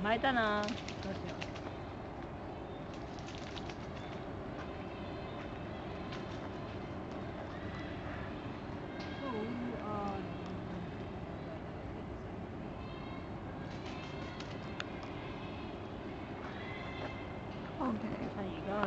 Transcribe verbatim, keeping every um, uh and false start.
巻いたな。どうしよう。 Okay. There you go.